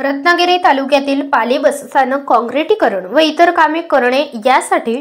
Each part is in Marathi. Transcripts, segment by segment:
रत्नागिरी तालुक्यातील पाली बसस्थानक काँक्रिटीकरण व इतर कामे करणे यासाठी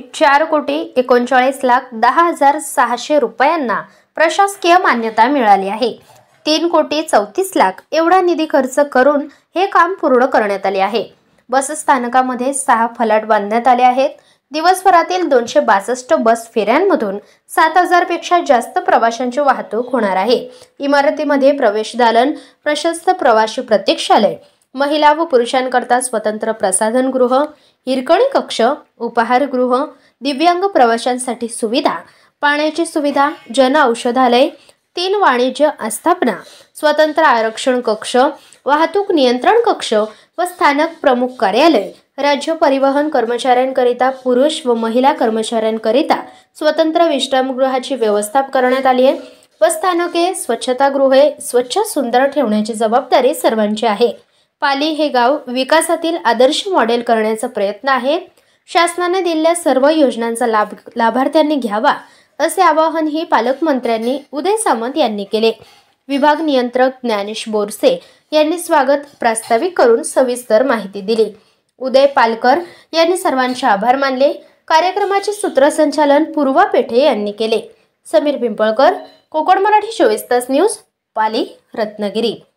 4,39,10,600 रुपयांना प्रशासकीय मान्यता मिळाली आहे। 3,34,00,000 एवढा निधी खर्च करून हे काम पूर्ण करण्यात आले आहे। बसस्थानकामध्ये 6 फलाट बांधण्यात आले आहेत। दिवसभरातील 262 बस फेऱ्यांमधून 7,000 पेक्षा जास्त प्रवाशांची वाहतूक होणार आहे। इमारतीमध्ये प्रवेश दालन, प्रशस्त प्रवासी प्रतीक्षालय, महिला व पुरुषांकरता स्वतंत्र प्रसाधनगृह, हिरकणी कक्ष, उपहारगृह, दिव्यांग प्रवाशांसाठी सुविधा, पाण्याची सुविधा, जन औषधालय, 3 वाणिज्य आस्थापना, स्वतंत्र आरक्षण कक्ष, वाहतूक नियंत्रण कक्ष व स्थानक प्रमुख कार्यालय, राज्य परिवहन कर्मचाऱ्यांकरिता पुरुष व महिला कर्मचाऱ्यांकरिता स्वतंत्र विश्रामगृहाची व्यवस्था करण्यात आली आहे। व स्थानके स्वच्छतागृहे स्वच्छ सुंदर ठेवण्याची जबाबदारी सर्वांची आहे। पाली हे गाव विकासातील आदर्श मॉडेल करण्याचा प्रयत्न आहे। शासनाने दिलेल्या सर्व योजनांचा लाभ लाभार्थ्यांनी घ्यावा असे आवाहनही पालकमंत्र्यांनी उदय सामंत यांनी केले। विभाग नियंत्रक ज्ञानेश बोरसे यांनी स्वागत प्रास्ताविक करून सविस्तर माहिती दिली। उदय पालकर यांनी सर्वांचे आभार मानले। कार्यक्रमाचे सूत्रसंचालन पूर्वा पेठे यांनी केले। समीर पिंपळकर, कोकण मराठी 24 तास न्यूज, पाली, रत्नागिरी।